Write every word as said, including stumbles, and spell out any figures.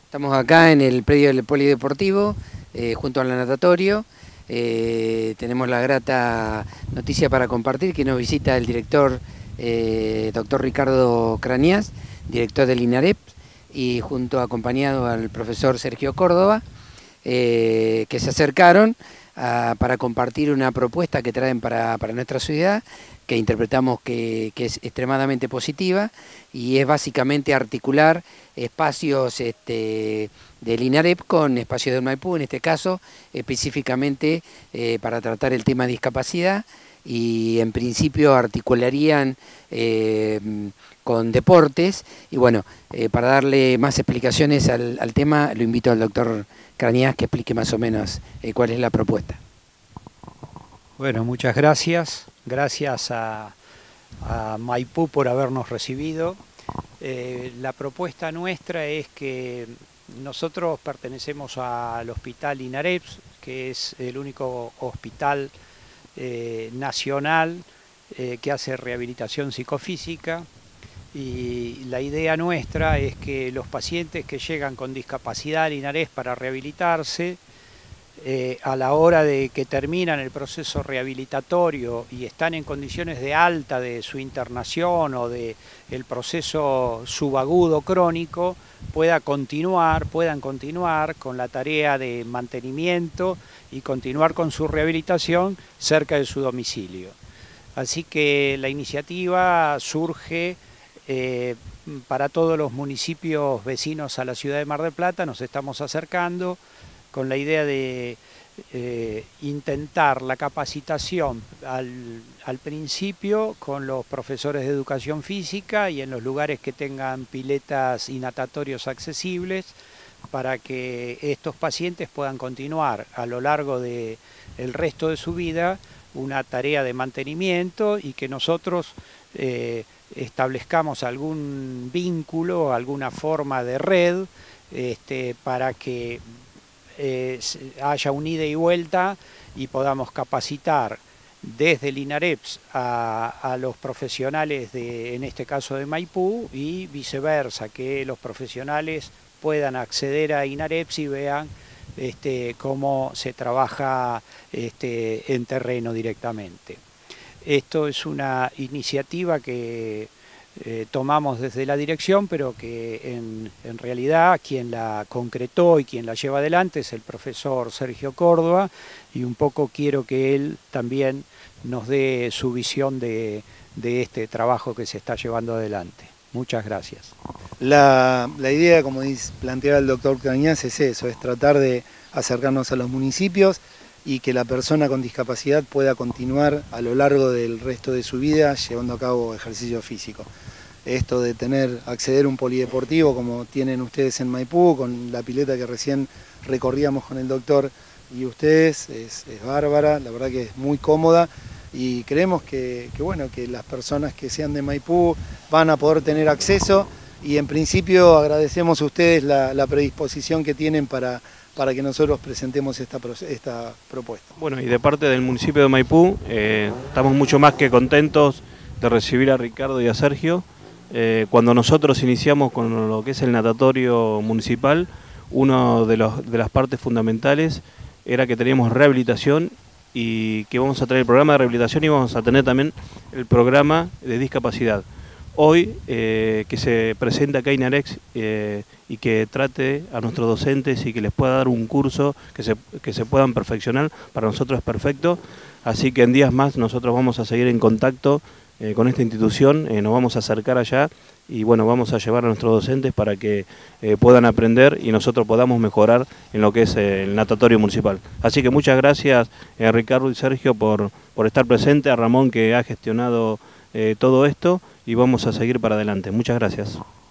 Estamos acá en el predio del Polideportivo, eh, junto al natatorio. Eh, tenemos la grata noticia para compartir que nos visita el director, eh, doctor Ricardo Cranías, director del INAREP, y junto acompañado al profesor Sergio Córdoba, eh, que se acercaron a, para compartir una propuesta que traen para, para nuestra ciudad, que interpretamos que, que es extremadamente positiva, y es básicamente articular espacios este, del INAREP con espacios del Maipú, en este caso específicamente eh, para tratar el tema de discapacidad, y en principio articularían eh, con deportes. Y bueno, eh, para darle más explicaciones al, al tema, lo invito al doctor Cranías que explique más o menos eh, cuál es la propuesta. Bueno, muchas gracias. Gracias a, a Maipú por habernos recibido. Eh, la propuesta nuestra es que nosotros pertenecemos al Hospital INAREP, que es el único hospital eh, nacional eh, que hace rehabilitación psicofísica, y la idea nuestra es que los pacientes que llegan con discapacidad al INAREP para rehabilitarse, Eh, a la hora de que terminan el proceso rehabilitatorio y están en condiciones de alta de su internación o de el proceso subagudo crónico, pueda continuar, puedan continuar con la tarea de mantenimiento y continuar con su rehabilitación cerca de su domicilio. Así que la iniciativa surge eh, para todos los municipios vecinos a la ciudad de Mar del Plata. Nos estamos acercando con la idea de eh, intentar la capacitación al, al principio con los profesores de educación física y en los lugares que tengan piletas y natatorios accesibles, para que estos pacientes puedan continuar a lo largo del resto de su vida una tarea de mantenimiento, y que nosotros eh, establezcamos algún vínculo, alguna forma de red este, para que Eh, haya un ida y vuelta y podamos capacitar desde el INAREP a, a los profesionales de, en este caso de Maipú, y viceversa, que los profesionales puedan acceder a INAREP y vean este, cómo se trabaja este, en terreno directamente. Esto es una iniciativa que Eh, tomamos desde la dirección, pero que en, en realidad quien la concretó y quien la lleva adelante es el profesor Sergio Córdoba, y un poco quiero que él también nos dé su visión de, de este trabajo que se está llevando adelante. Muchas gracias. La, la idea, como dice, planteaba el doctor Cranías, es eso, es tratar de acercarnos a los municipios y que la persona con discapacidad pueda continuar a lo largo del resto de su vida llevando a cabo ejercicio físico. Esto de tener, acceder a un polideportivo como tienen ustedes en Maipú, con la pileta que recién recorríamos con el doctor y ustedes, es, es bárbara, la verdad que es muy cómoda, y creemos que, que, bueno, que las personas que sean de Maipú van a poder tener acceso, y en principio agradecemos a ustedes la, la predisposición que tienen para para que nosotros presentemos esta, esta propuesta. Bueno, y de parte del municipio de Maipú, eh, estamos mucho más que contentos de recibir a Ricardo y a Sergio. Eh, cuando nosotros iniciamos con lo que es el natatorio municipal, una de, de las partes fundamentales era que teníamos rehabilitación, y que vamos a tener el programa de rehabilitación y vamos a tener también el programa de discapacidad. Hoy, eh, que se presenta acá INAREP eh, y que trate a nuestros docentes y que les pueda dar un curso que se, que se puedan perfeccionar, para nosotros es perfecto. Así que en días más nosotros vamos a seguir en contacto eh, con esta institución, eh, nos vamos a acercar allá y bueno, vamos a llevar a nuestros docentes para que eh, puedan aprender y nosotros podamos mejorar en lo que es eh, el natatorio municipal. Así que muchas gracias eh, Ricardo y Sergio por, por estar presente, a Ramón que ha gestionado eh, todo esto, y vamos a seguir para adelante. Muchas gracias.